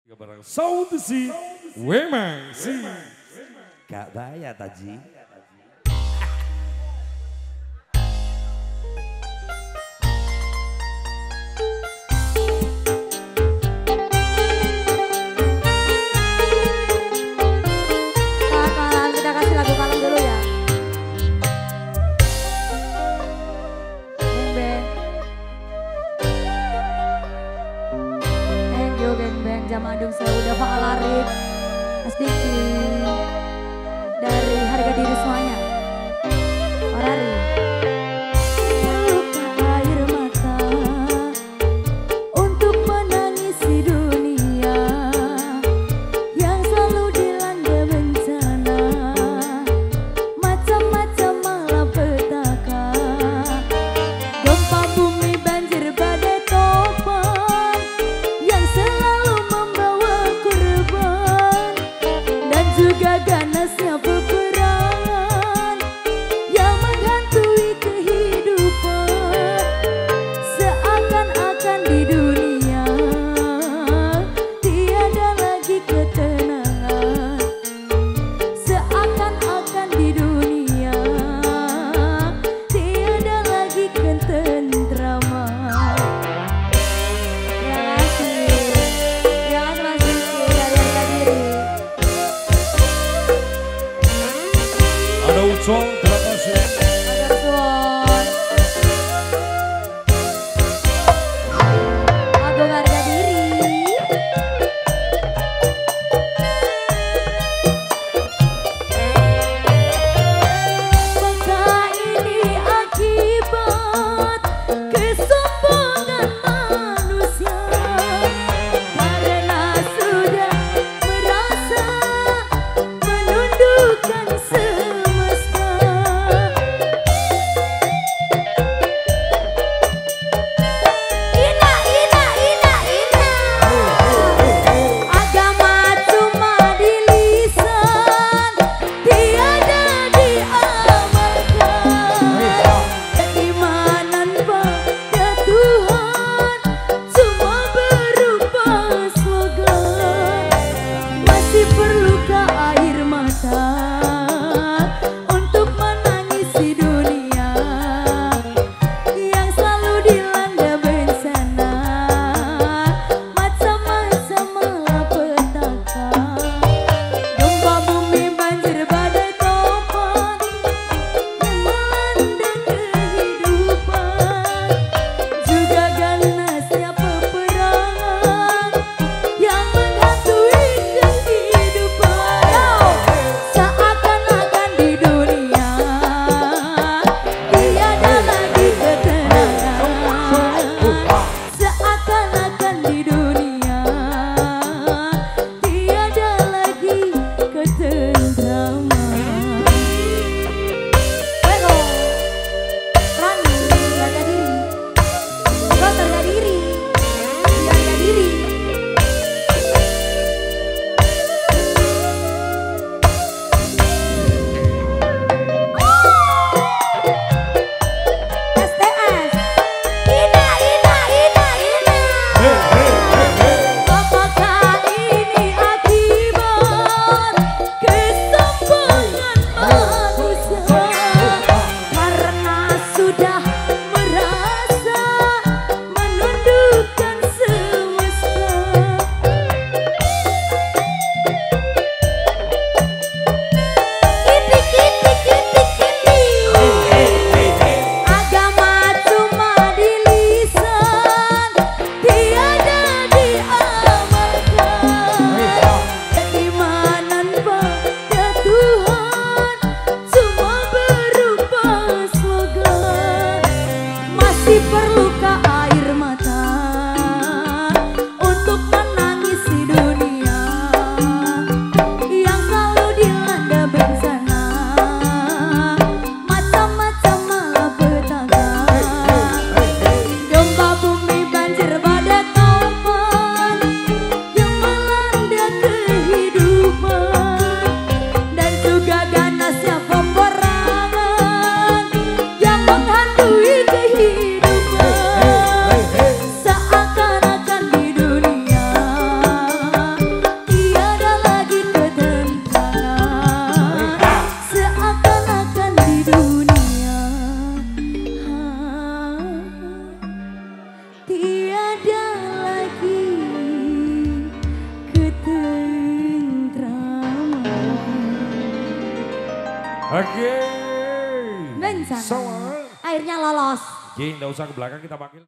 Barang Saud si Wemang si Gak bayar Taji. Kalang, kita kasih lagu Kalang dulu ya. Beng beng. Thank you beng beng. Jamadung saya udah Pak Alarik. Mas Diki. Dari harga diri semuanya. Orari. Luka air mata untuk menangisi dunia yang selalu dilanda bencana, macam-macam malapetaka, gempa bumi, banjir, badai, topan yang selalu membawa korban dan juga ganasnya peperangan Oke. Bencana. Soal. Airnya lolos. Oke, nggak usah ke belakang kita panggil.